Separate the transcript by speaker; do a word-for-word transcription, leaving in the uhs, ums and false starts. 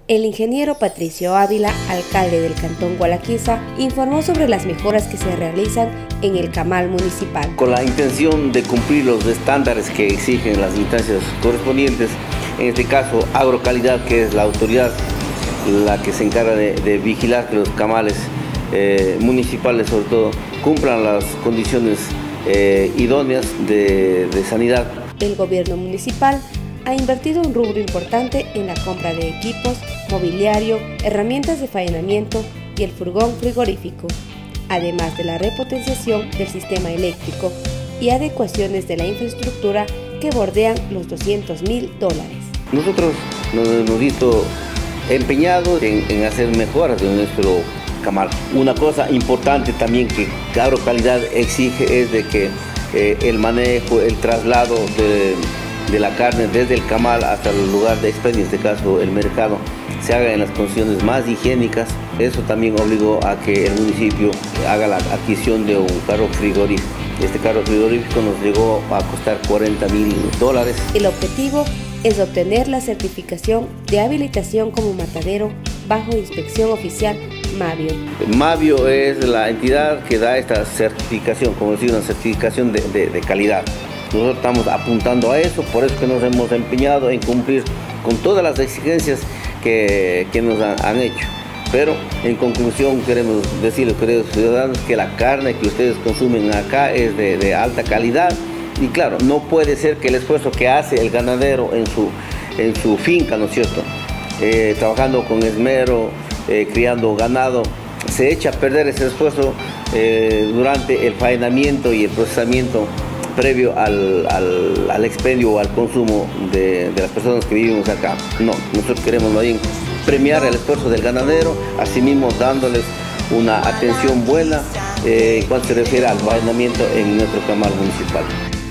Speaker 1: El ingeniero Patricio Ávila, alcalde del Cantón Gualaquiza, informó sobre las mejoras que se realizan en el camal municipal.
Speaker 2: Con la intención de cumplir los estándares que exigen las instancias correspondientes, en este caso Agrocalidad, que es la autoridad la que se encarga de, de vigilar que los camales eh, municipales, sobre todo, cumplan las condiciones eh, idóneas de, de sanidad.
Speaker 1: El gobierno municipal ha invertido un rubro importante en la compra de equipos, mobiliario, herramientas de faenamiento y el furgón frigorífico, además de la repotenciación del sistema eléctrico y adecuaciones de la infraestructura que bordean los doscientos mil dólares.
Speaker 2: Nosotros nos hemos visto empeñados en, en hacer mejoras de nuestro camal. Una cosa importante también que Agrocalidad exige es de que eh, el manejo, el traslado de de la carne desde el camal hasta el lugar de expendio, en este caso el mercado, se haga en las condiciones más higiénicas. Eso también obligó a que el municipio haga la adquisición de un carro frigorífico. Este carro frigorífico nos llegó a costar cuarenta mil dólares.
Speaker 1: El objetivo es obtener la certificación de habilitación como matadero bajo inspección oficial Mavio.
Speaker 2: Mavio es la entidad que da esta certificación, como decir, una certificación de, de, de calidad. Nosotros estamos apuntando a eso, por eso que nos hemos empeñado en cumplir con todas las exigencias que, que nos han, han hecho. Pero en conclusión queremos decirles, queridos ciudadanos, que la carne que ustedes consumen acá es de, de alta calidad. Y claro, no puede ser que el esfuerzo que hace el ganadero en su, en su finca, ¿no es cierto?, eh, trabajando con esmero, eh, criando ganado, se echa a perder ese esfuerzo eh, durante el faenamiento y el procesamiento previo al, al, al expendio o al consumo de, de las personas que vivimos acá. No, nosotros queremos más bien premiar el esfuerzo del ganadero, asimismo dándoles una atención buena eh, en cuanto se refiere al faenamiento en nuestro camal municipal.